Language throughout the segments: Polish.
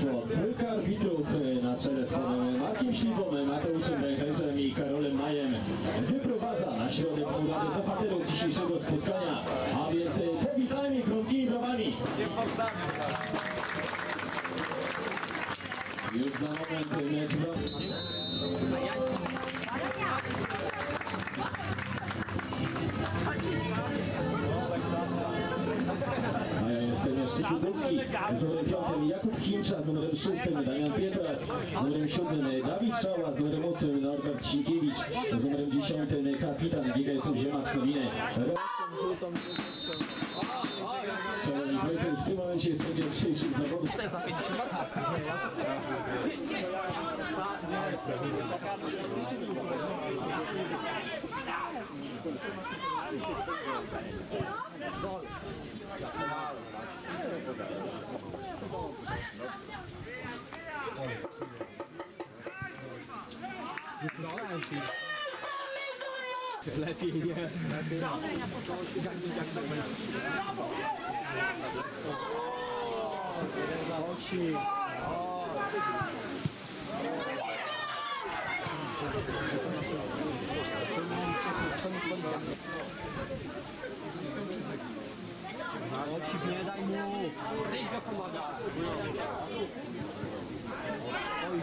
Państwo, trójka arbitrów na czele z panem Markiem Śliwom, Mateuszem Węcherzem i Karolem Majem wyprowadza na środek murawy bohaterów dzisiejszego spotkania, a więc powitajmy krótkimi brawami. Już za moment mecz a ja jestem Szczytu Polski z numerem 5 Jakub Chimcza, z numerem 6 Damian Pietras, z numerem 7 Dawid Szała, z numerem 8 Norbert Sienkiewicz, z numerem 10 kapitan GKS-u Ziemacz Nowiny. Szanowni Państwo, w tym momencie jest sędzia dzisiejszych zawodów. Lepiej nie. Ocik, nie daj mu! Weź go pomaga! Oj!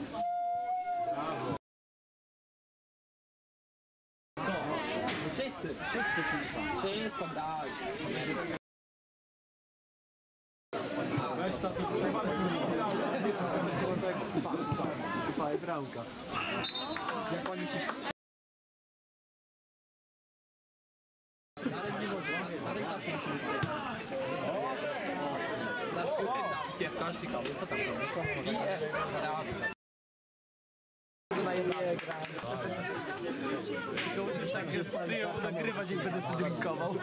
Wszyscy daj! Weź to i bramka. Jak oni się... Darek nie może, Darek zawsze musi wyspać. Gdzie w kości komu, co tam robisz? Bije, tylko musisz tak nagrywać, jak będę sobie drinkował.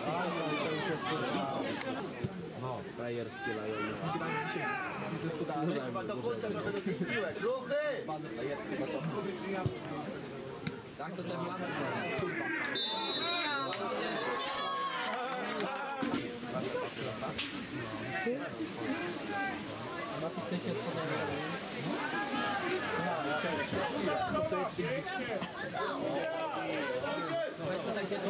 No, frajerskie lajonie. Gram dzisiaj ze studentami. Do końca trochę do tych piłek. Ruchy! Pany frajerskie batowy. Tak to sobie mamy. Chyba tu chcecie spodobać. No weź to tak jest.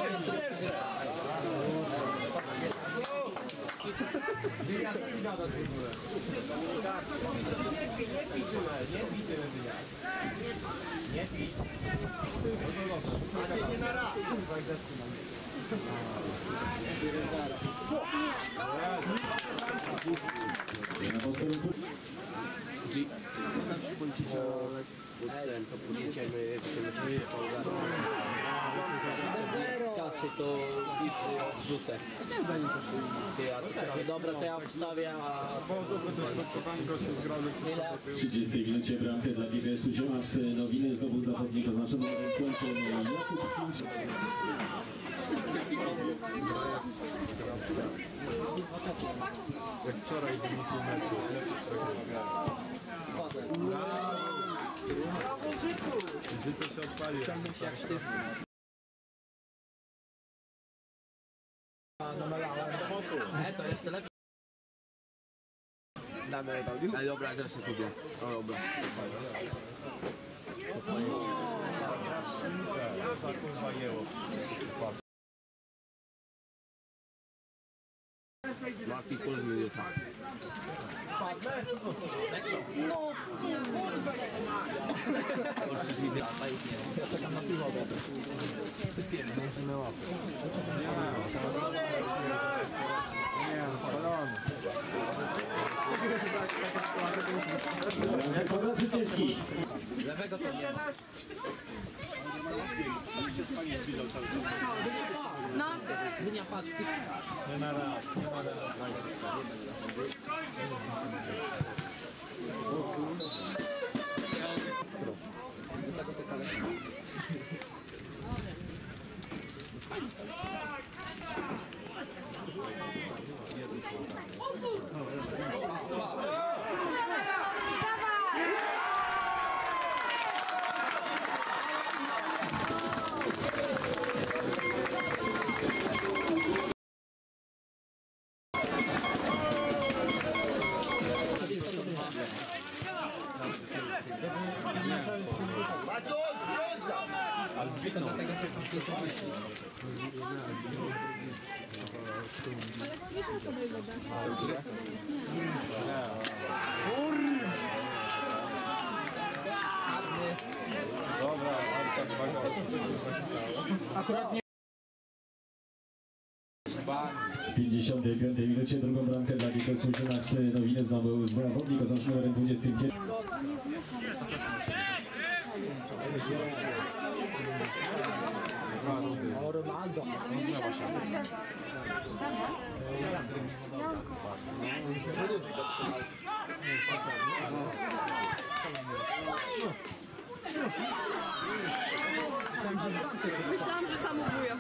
Kasy to zrzutek. Dobra, to ja wstawię, a... W 30 minucie bramkę dla GKS-u Ziemacz Nowiny zdobył zawodnik oznaczony numerem 5 Jakub Chimcza. Jak wczoraj w wyniku meczu. Brawo, Żytu! Żytu się odpalił. Ciągnął się jak sztyw. To jeszcze lepiej. Damy to. Ale dobra, też się kupię. O, dobra. Marki Kulmi jest. No, ja czekam na piwo. Nie łapy. Konrad Żytyński. Lewego to nie ma. No. Linia patrz. Nie na raz. Dobra, Arka 55 minucie drugą bramkę dla GKS Łuczynac Nowinec zdobył zawodnik o znacznym numerem 25. Myślałam, że samobójstwo.